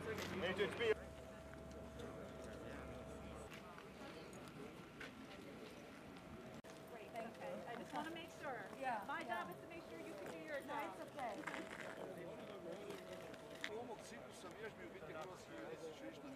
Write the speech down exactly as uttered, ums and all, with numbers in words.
I just want to make sure. Yeah. My job is to make sure you can do your job. No, it's okay.